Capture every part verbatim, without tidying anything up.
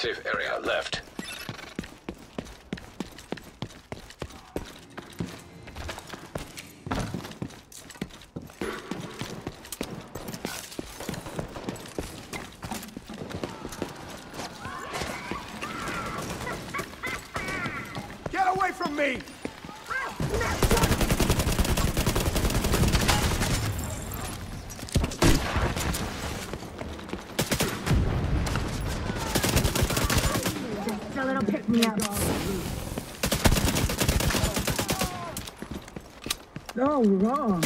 Safe area left. Get away from me! So it'll pick me up. No, wrong.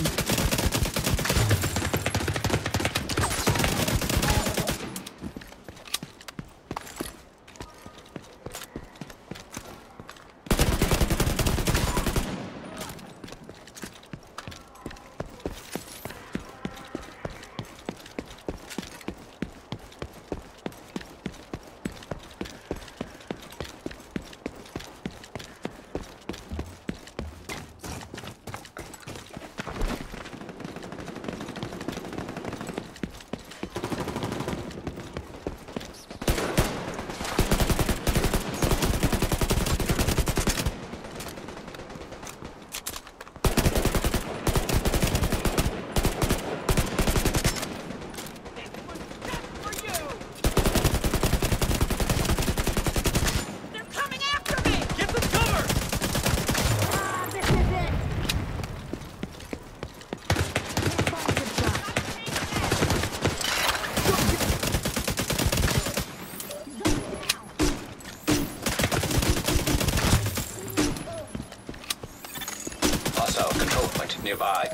Control point nearby.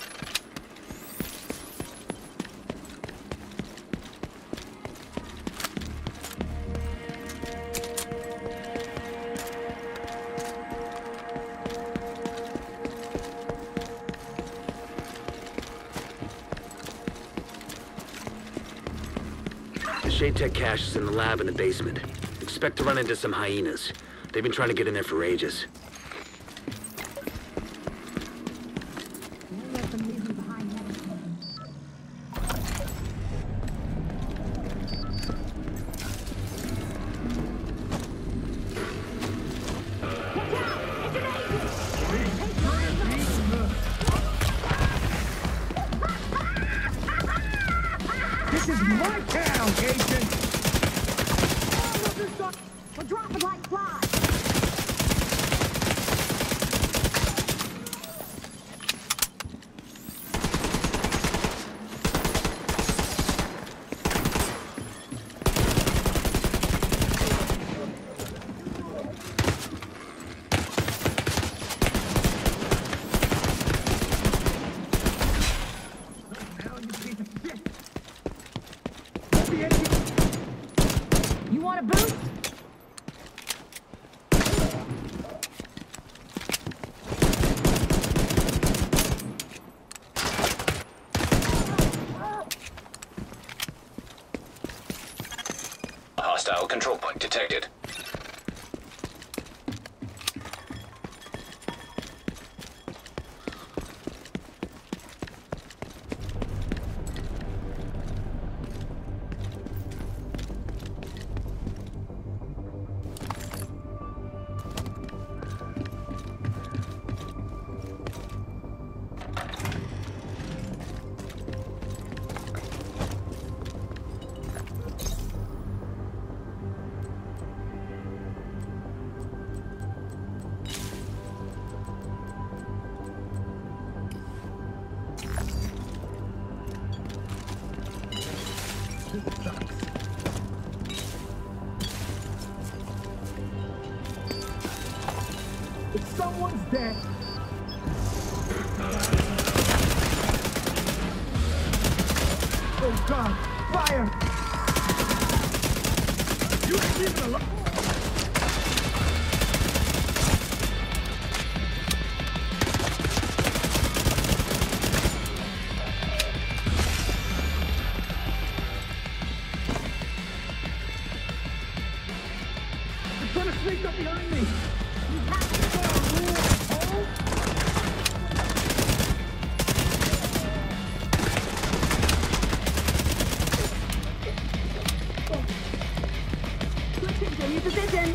The Shade Tech cache is in the lab in the basement. Expect to run into some hyenas. They've been trying to get in there for ages. This is my town, Agent! We're dropping like flies. You want a boost? Hostile control point detected. If someone's dead. Oh God! Fire! You ain't leaving alone. They're trying to sneak up behind me. You have to go. Oh. Continue position.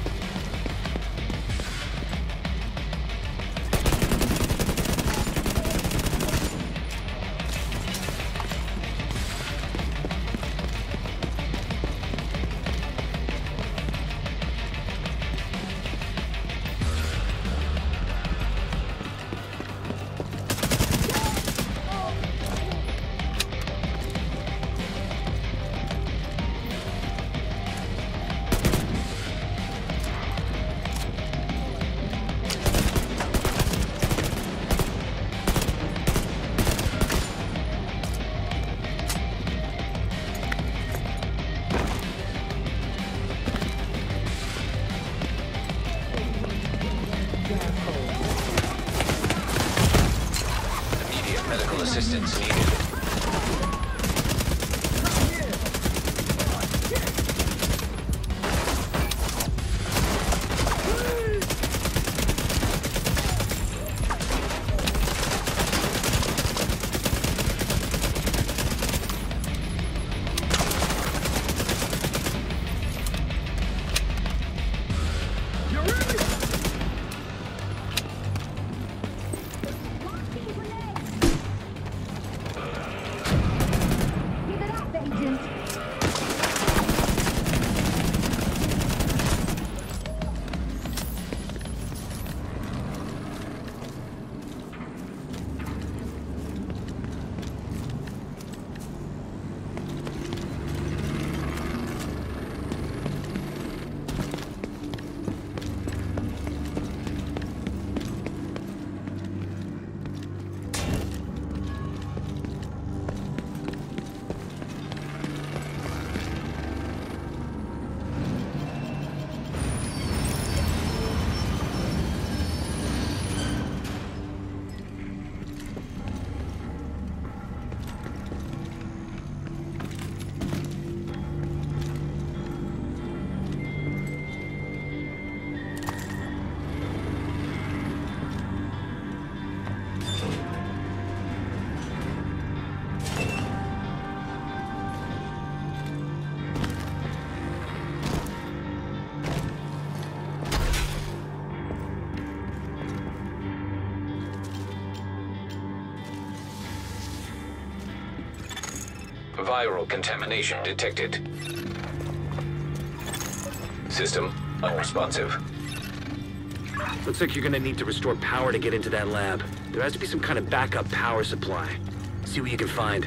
Immediate medical assistance needed. Viral contamination detected. System unresponsive. Looks like you're gonna need to restore power to get into that lab. There has to be some kind of backup power supply. See what you can find.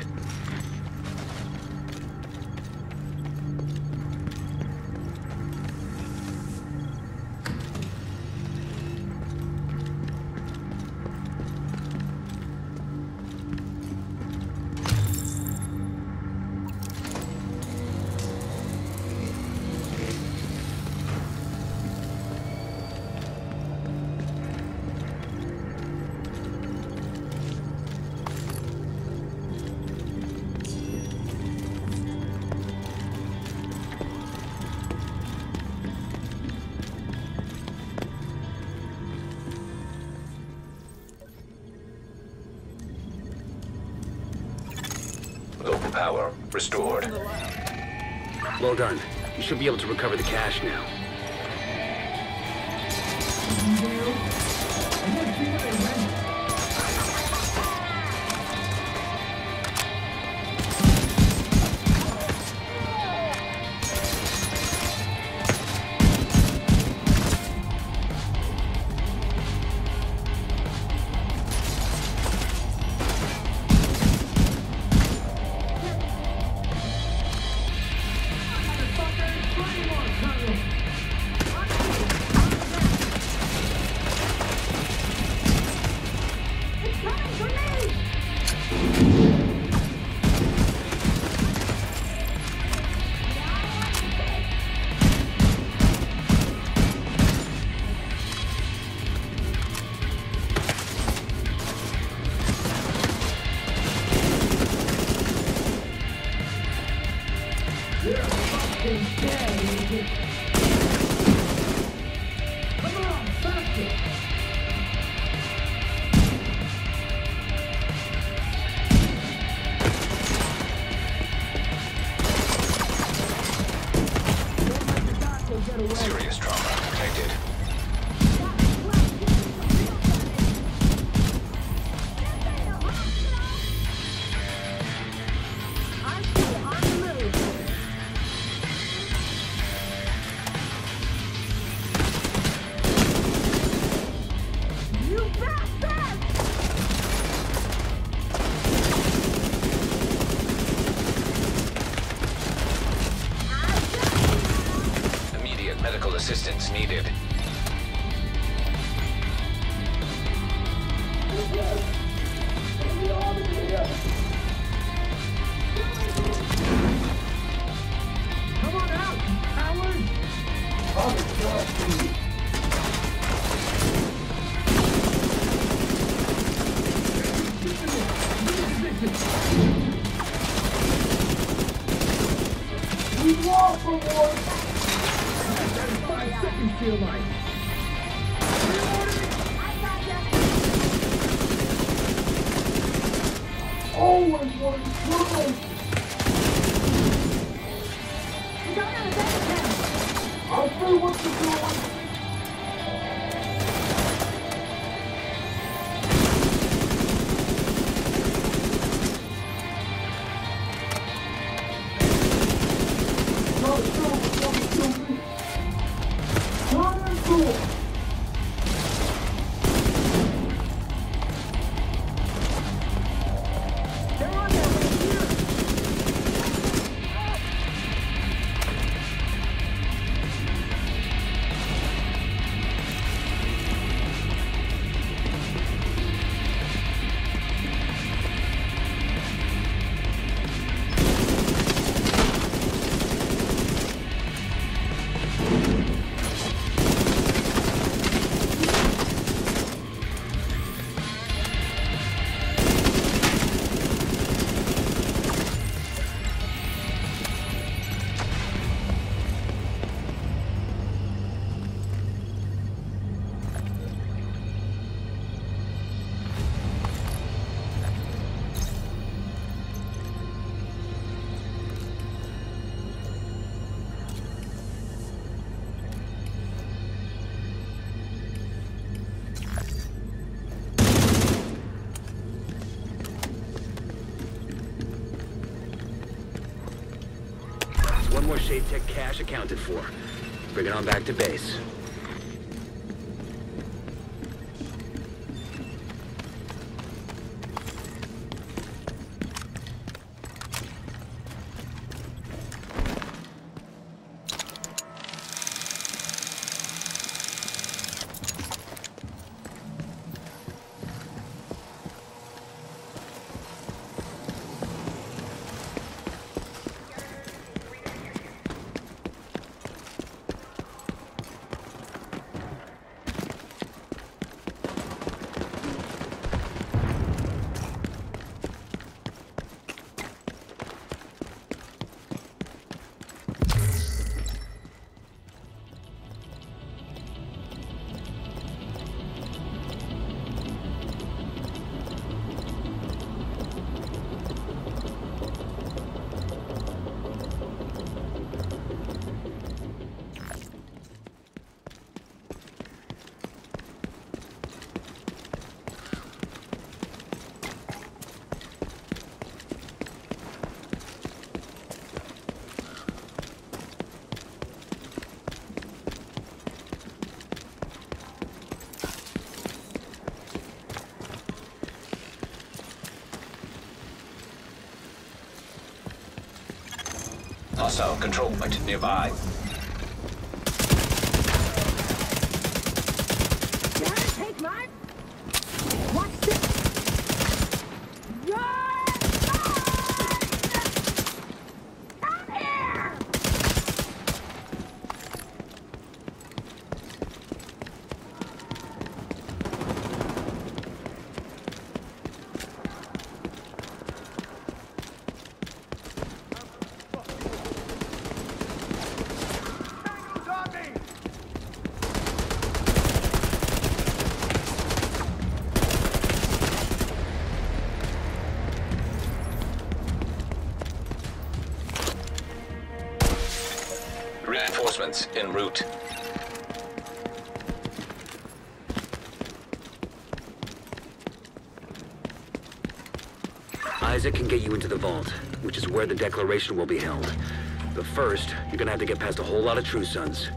Local power restored. Well done. You should be able to recover the cache now. right away. Serious trauma detected. Immediate medical assistance needed. Come on out, coward! We walk for more. That is five seconds to your life. Oh, and one world! I'll say what to do. No, no, no, no, no. Run and go. They're on their way here. One more Shade Tech cache accounted for. Bring it on back to base. Hostile control point nearby. Dare to take mine? Watch this. Run! Come here! Coordinates en route. Isaac can get you into the vault, which is where the declaration will be held. But first, you're gonna have to get past a whole lot of True Sons.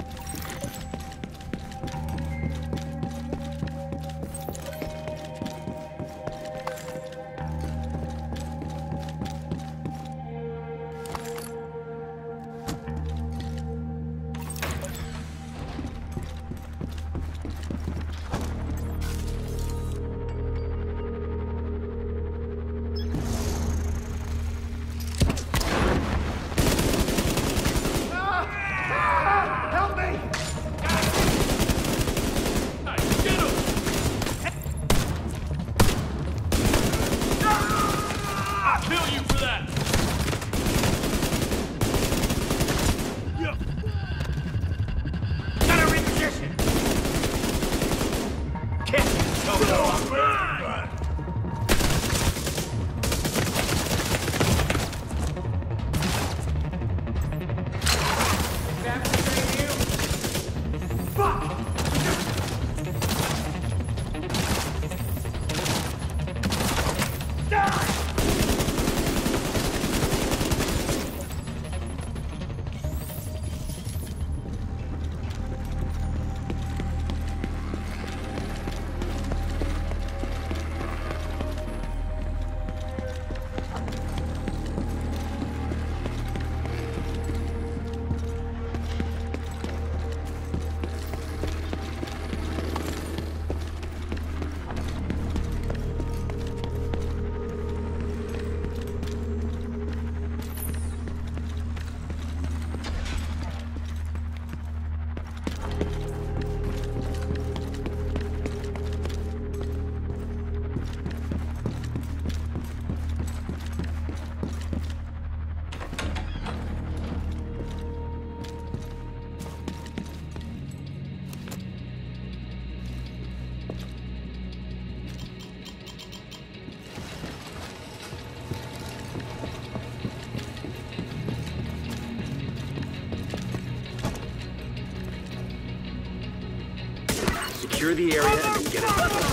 Secure the area and get it.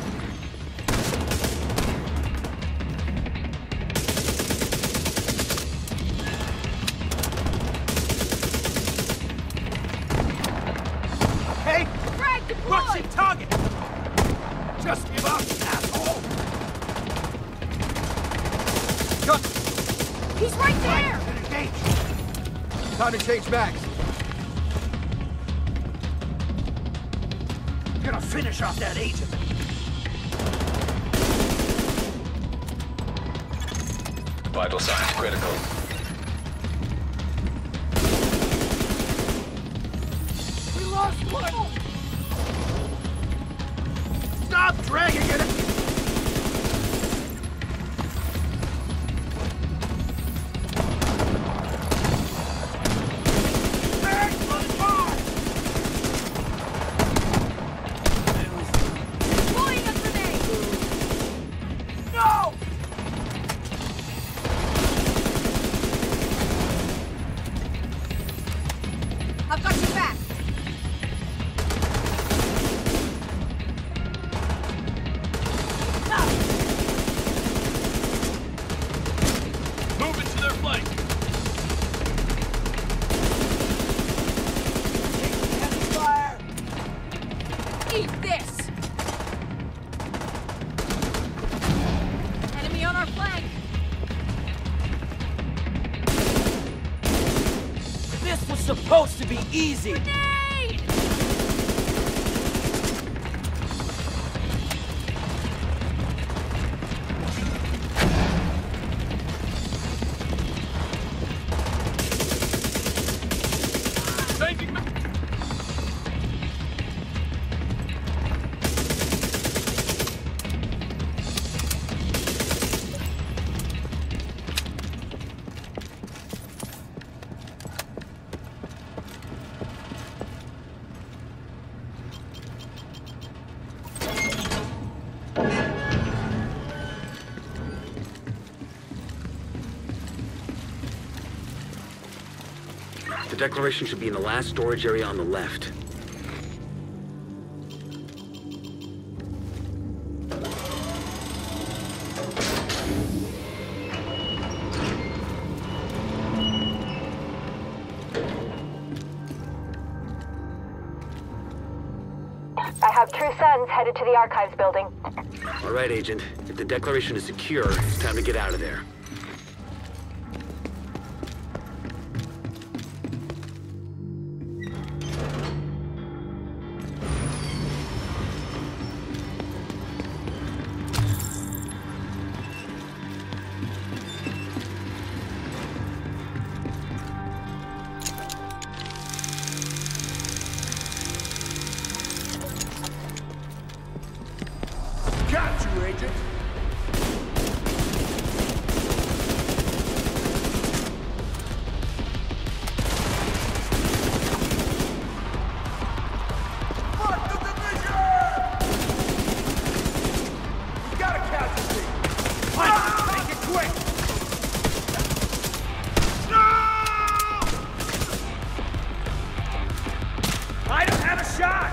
What's your target? Just give up, asshole! Gun! He's right there! Engage! Time to change mags. Gonna finish off that agent. Vital signs critical. We lost one! Stop dragging it! I've got your back. Move it to their flank. Heavy fire. Eat this. Enemy on our flank. This was supposed to be easy. Grenade! Changing ma- Declaration should be in the last storage area on the left. I have True Sons headed to the Archives building. All right, Agent. If the Declaration is secure, it's time to get out of there. Got you, Agent. Mark the division! We got a casualty. Punch! Make it quick! No! I don't have a shot!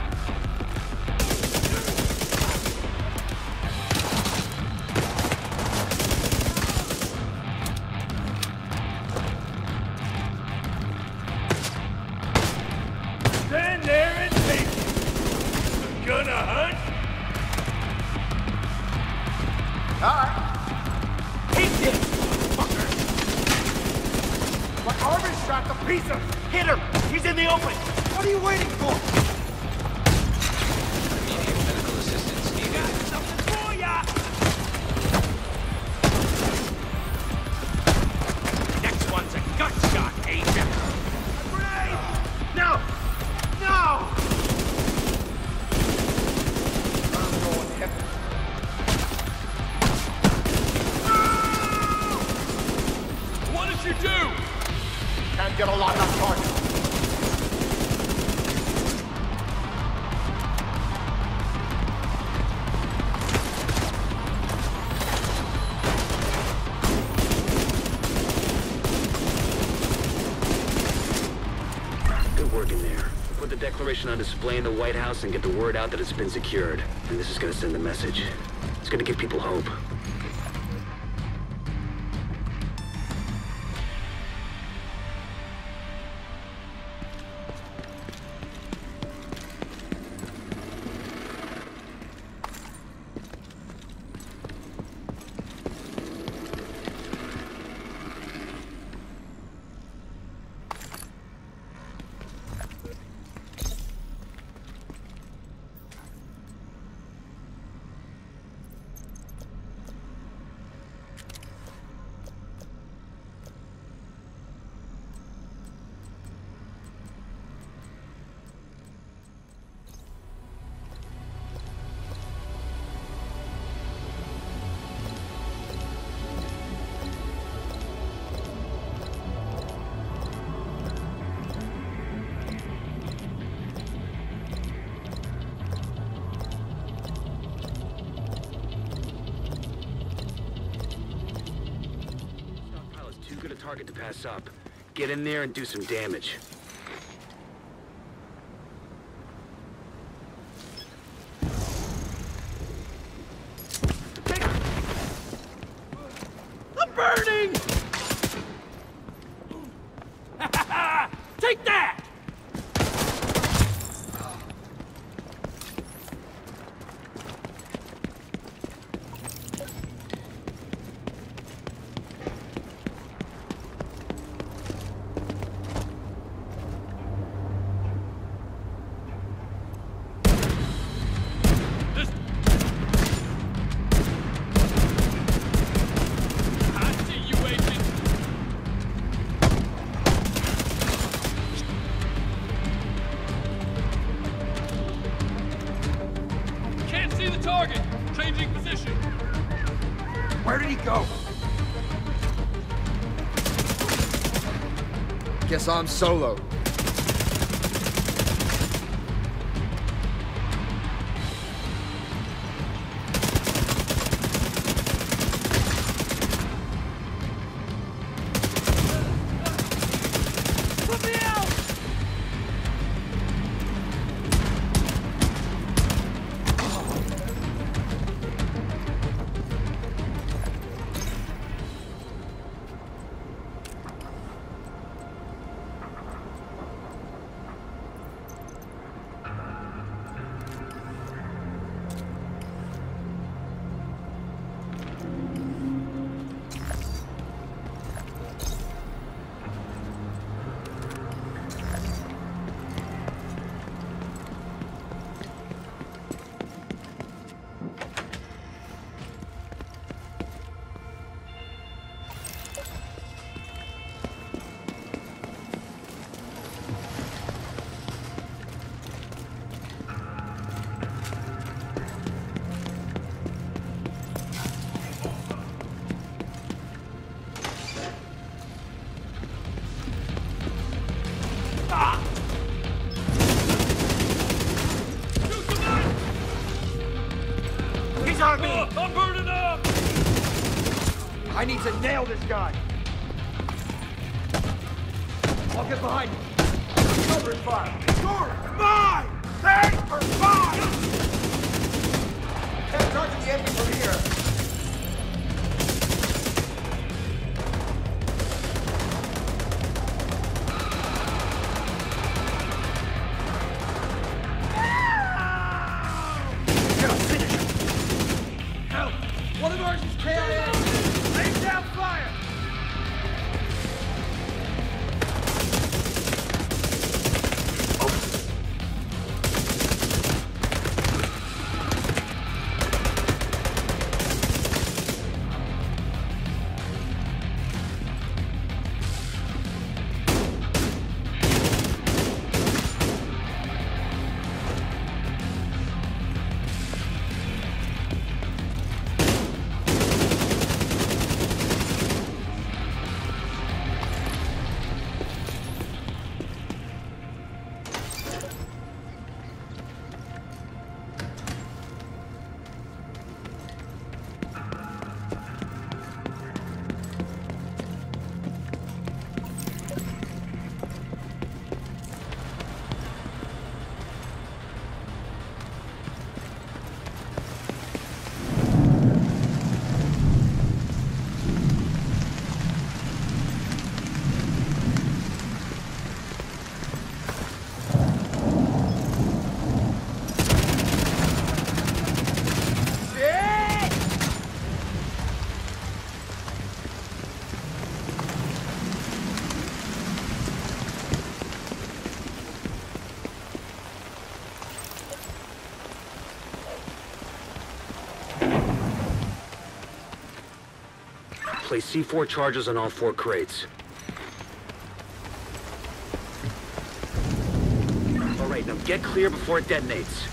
Stand there and take it. Gonna hunt? Alright. Take this, fucker! My arm is shot to pieces! Hit him! He's in the open! What are you waiting for? Immediate medical assistance needed. Got something for ya! Next one's a gut shot, Agent. Grenade! No! No! I'm going heavy. What did you do? Can't get a lot of target. Good work in there. Put the Declaration on display in the White House and get the word out that it's been secured. And this is gonna send a message. It's gonna give people hope. Too good a target to pass up. Get in there and do some damage. I'm burning! Take that! This... I see you, Agent. Can't see the target. Changing position. Where did he go? Guess I'm solo. Put me me! I'm burning up! I need to nail this guy. I'll get behind you. Covering fire. Sure, mine! Thanks for fire! Can't target the enemy from here. Gonna finish him. Help! One of ours is K I A. Lay down fire! Place C four charges on all four crates. All right, now get clear before it detonates.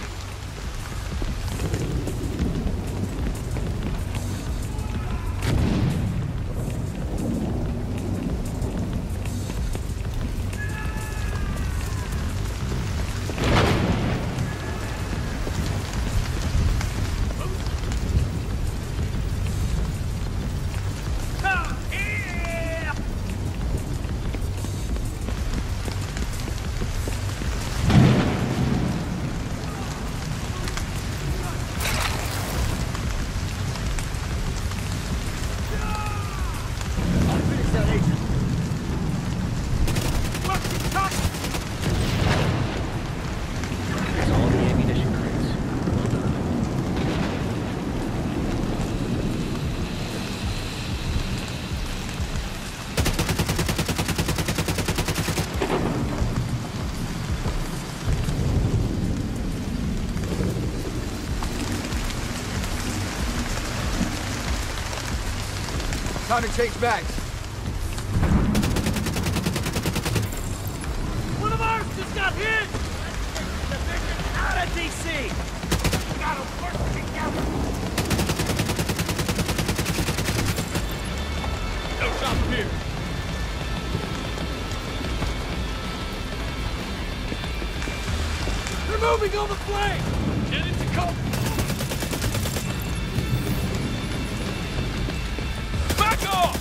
Time to change bags. One of ours just got hit! Out of D C! Gotta work together! No shot from here. They're moving on the flank! Get into cover! Back off!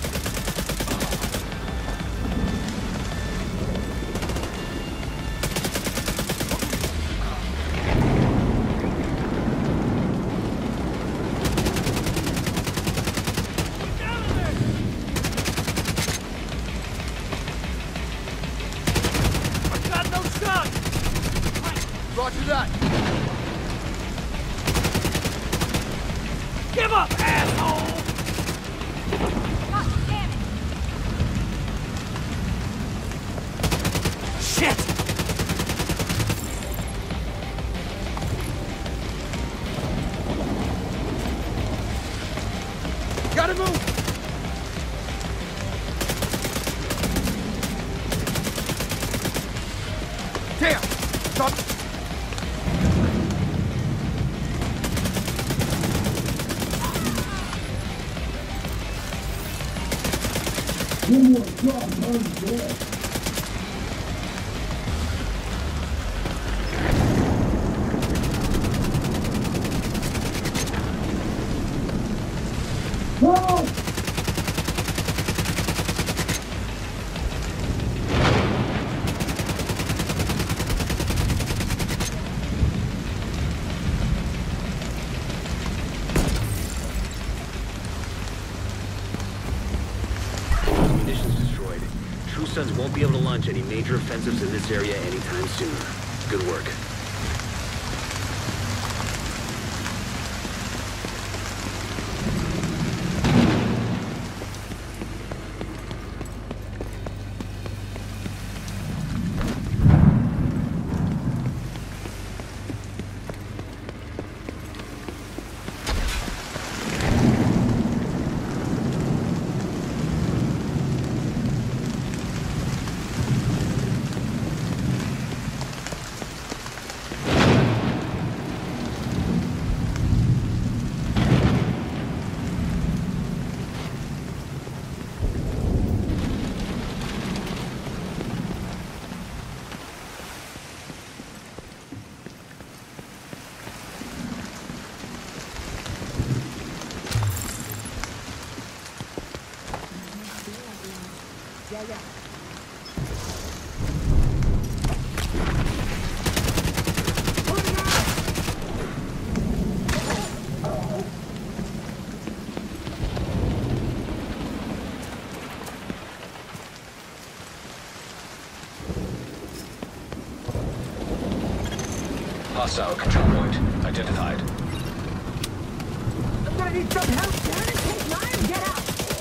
Get out of there! I've got no shot! Roger that! Give up, asshole! God damn it! Shit! Gotta move! Damn! Stop! One more drop, I'm dead. won't be able to launch any major offensives in this area anytime soon. Good work. Hostile control point identified. I'm gonna need some help. Damn it, take mine and get out.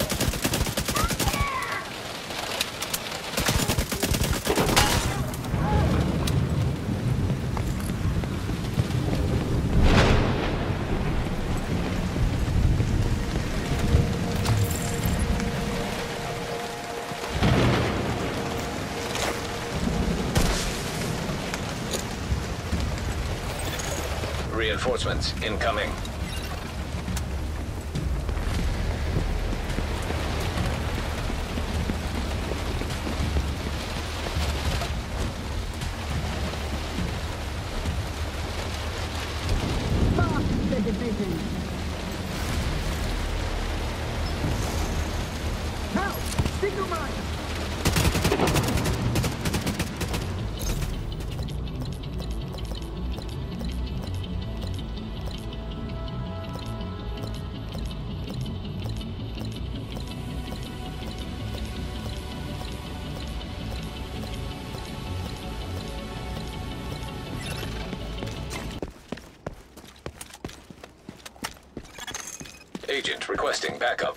Reinforcements incoming. Fuck the division. Help! Signal mine! Agent requesting backup.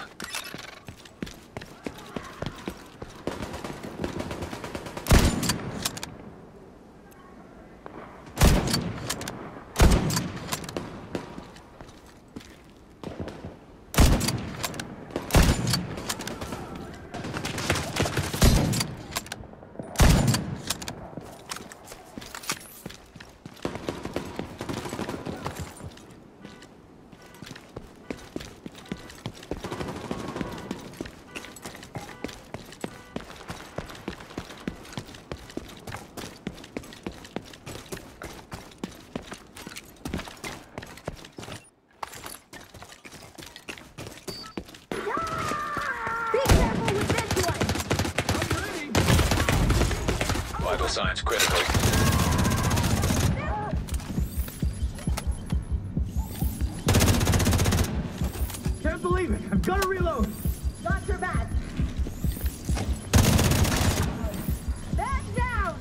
Vital signs critical. Can't believe it. I've got to reload. Not your bad. Back down!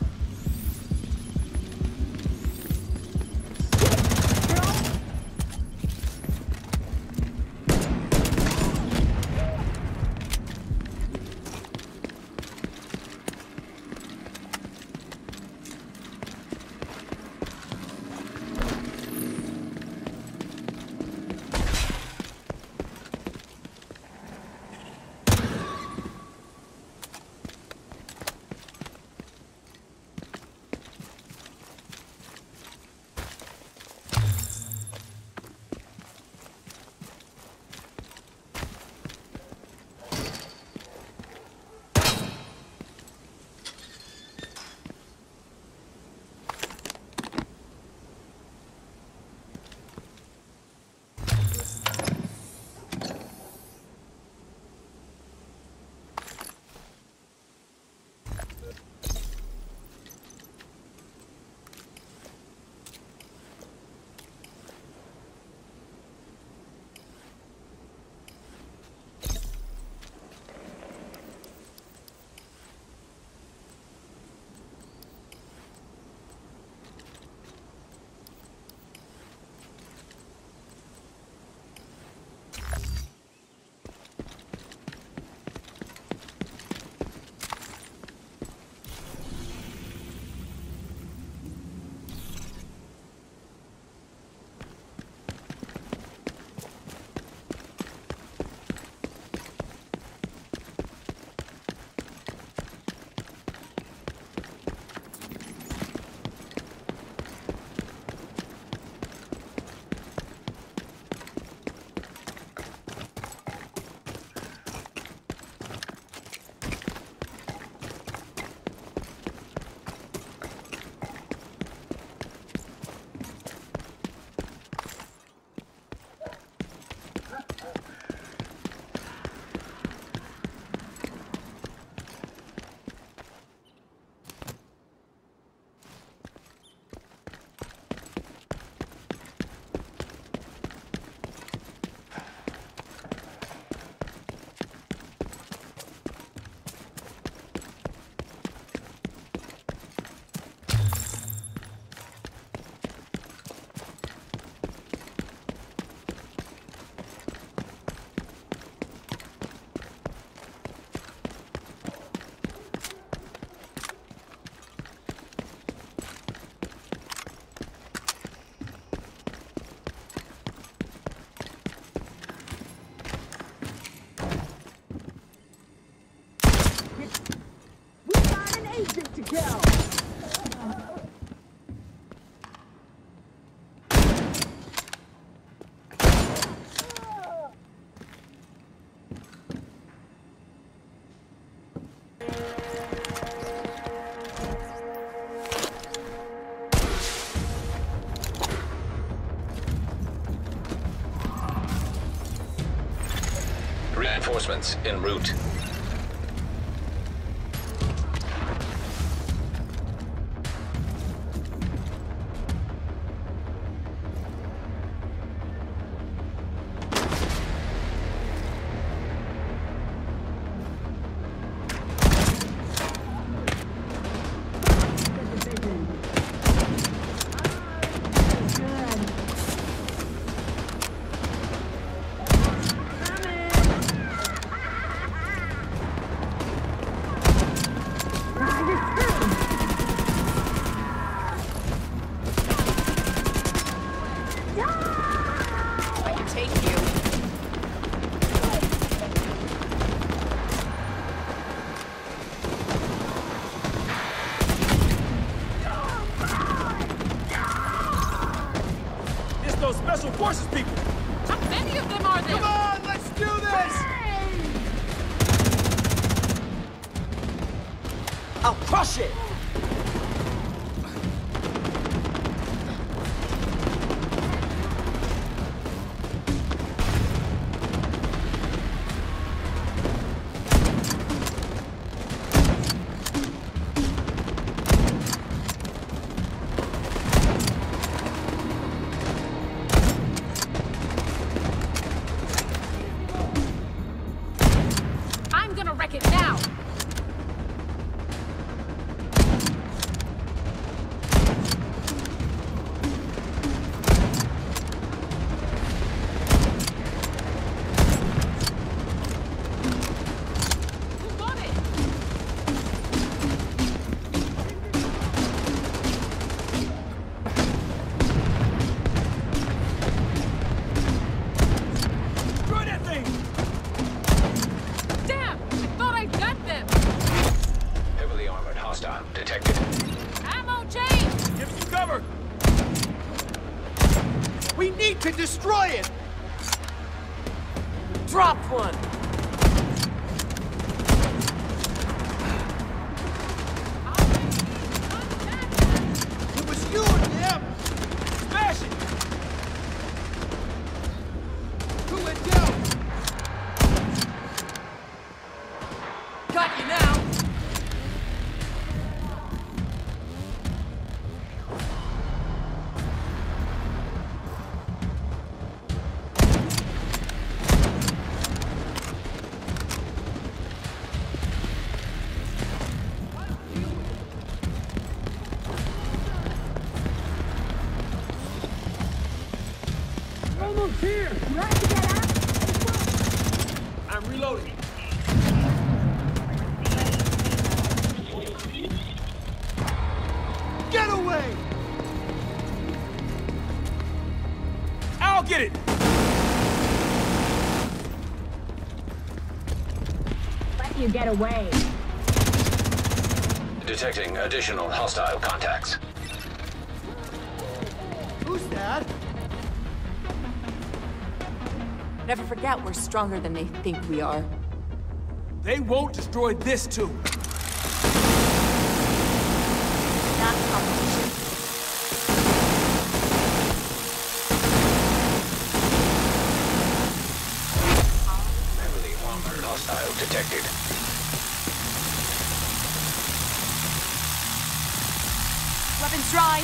Reinforcements en route. Those special forces people! How many of them are there? Come on, let's do this! I'll crush it! Wreck it now! Who got it? Destroy that thing! Damn! I thought I got them! Heavily armored hostile detected. Ammo change! Give some cover! We need to destroy it! Drop one! It was you and them! Smash it! Who went down? Got you now! Almost here! You have to get out? I'm reloading. Get away! I'll get it! Let you get away. Detecting additional hostile contacts. Who's that? Never forget we're stronger than they think we are. They won't destroy this too. Not competition. Heavily armored hostile detected. Weapons dry.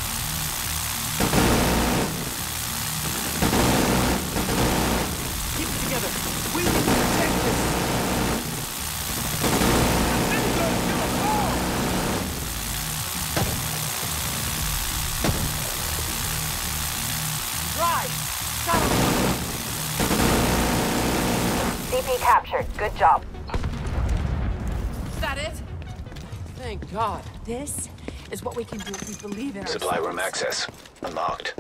Keep it together. We need to protect this. Dry. Shot him. C P captured. Good job. Is that it? Thank God. This is what we can do if we believe in Supply ourselves. room access unlocked.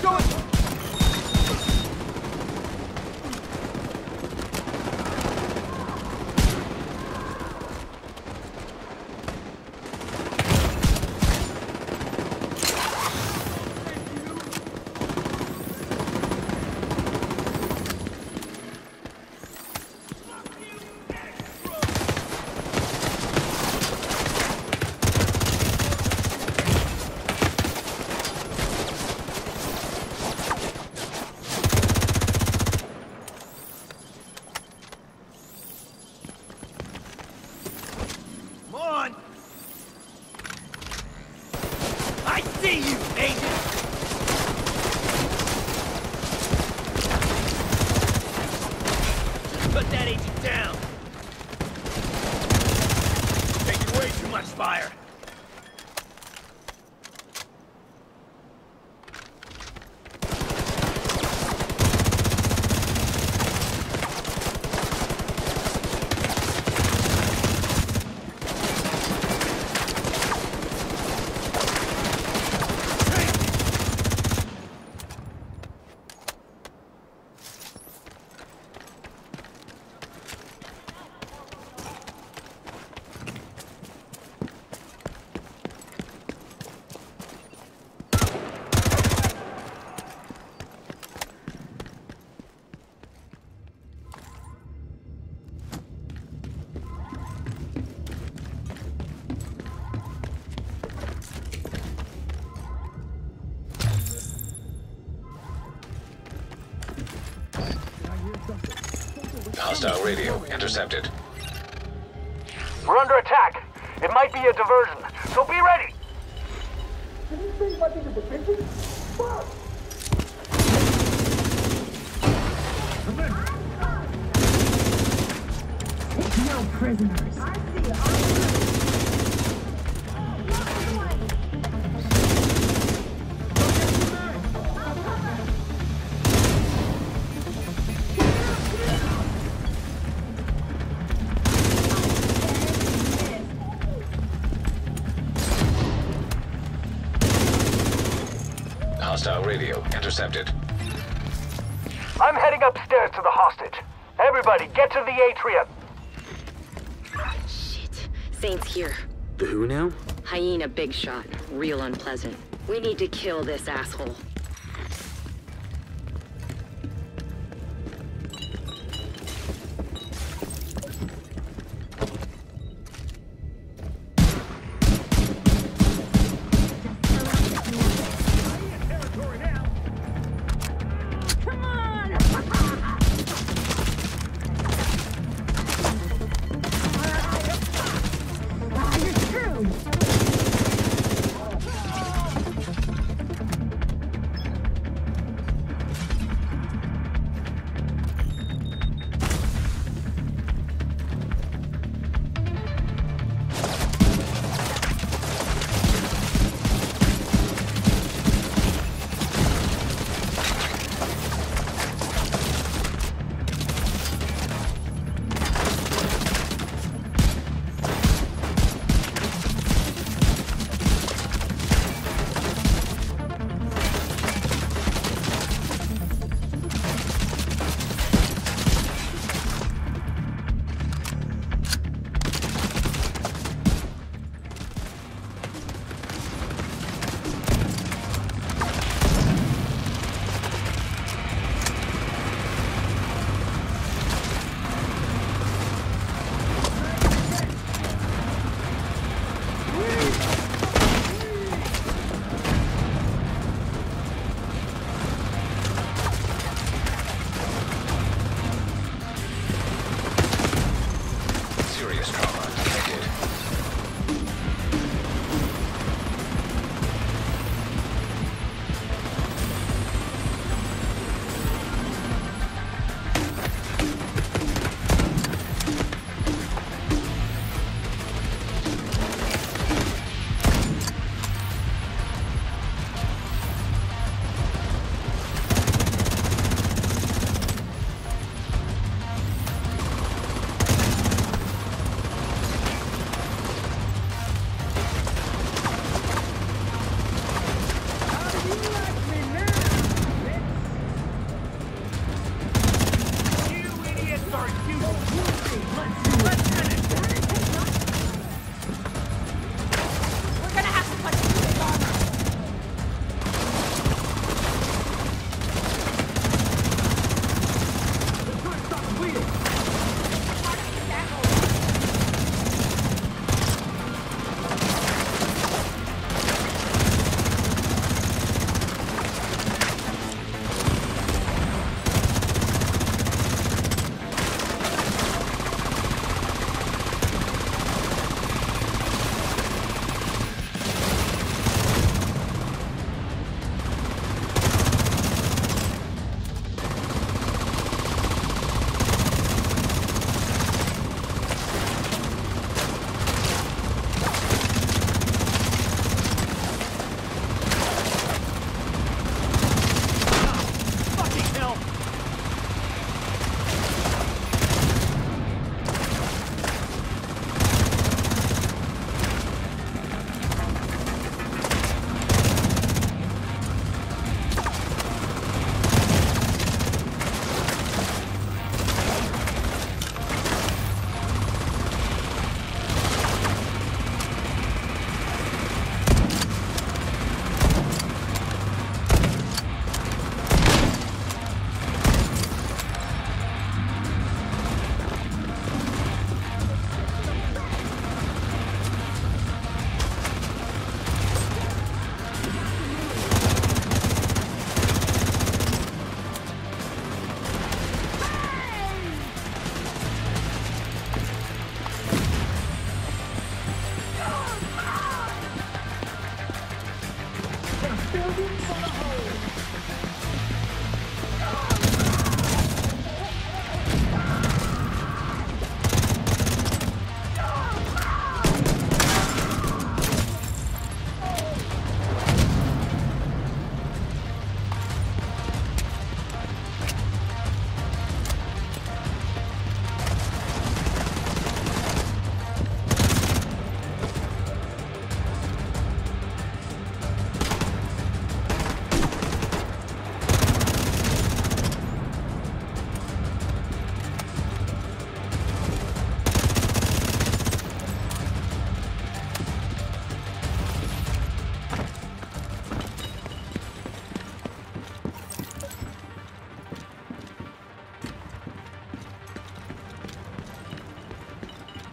going! Put that agent down! Taking way too much fire! Hostile radio intercepted. We're under attack. It might be a diversion, so be ready. No prisoners. I see. Hostile radio intercepted. I'm heading upstairs to the hostage. Everybody, get to the atrium. Shit. Saint's here. The who now? Hyena big shot. Real unpleasant. We need to kill this asshole.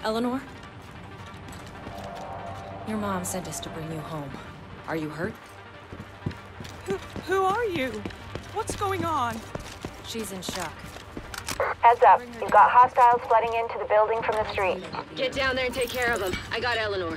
Eleanor? Your mom sent us to bring you home. Are you hurt? Who, who are you? What's going on? She's in shock. Heads up. You've got hostiles flooding into the building from the street. Get down there and take care of them. I got Eleanor.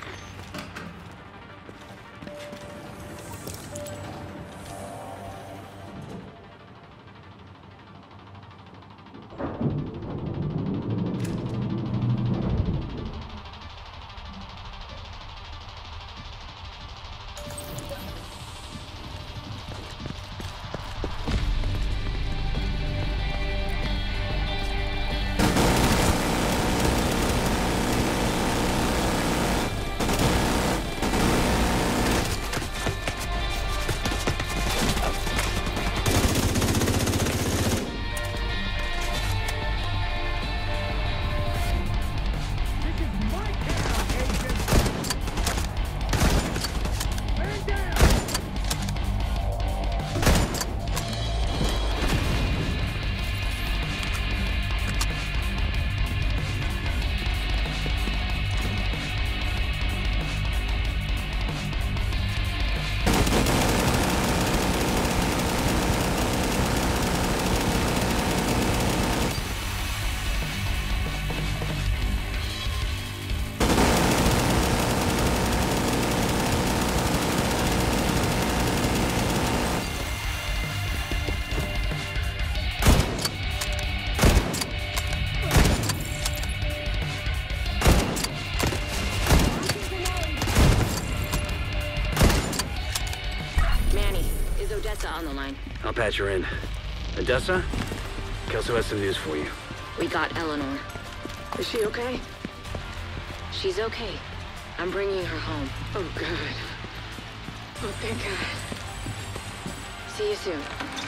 On the line. I'll patch her in. Odessa? Kelso has some news for you. We got Eleanor. Is she okay? She's okay. I'm bringing her home. Oh, good. Oh, thank God. See you soon.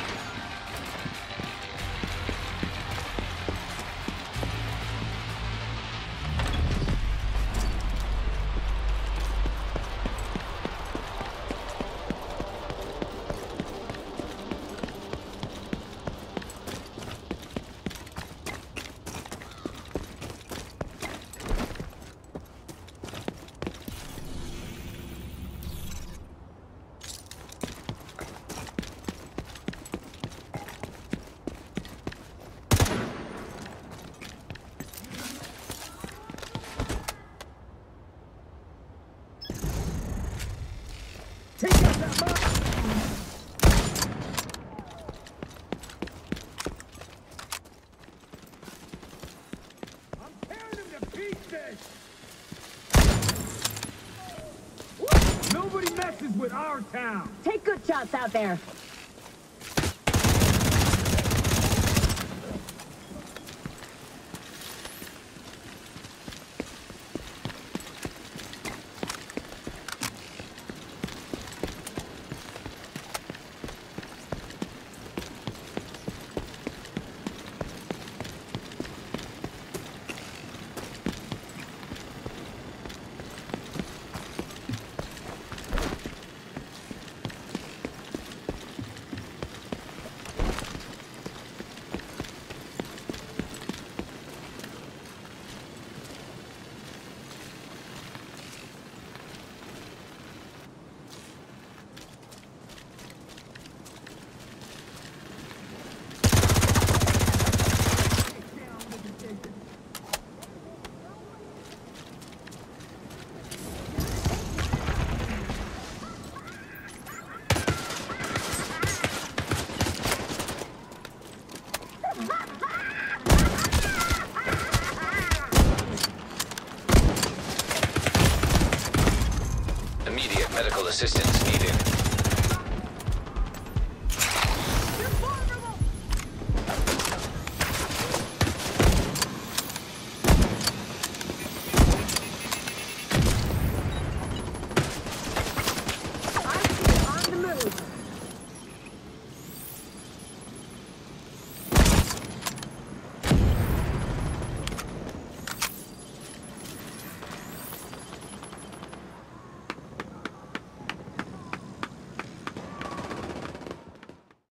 Nobody messes with our town. Take good shots out there. Immediate medical assistance needed.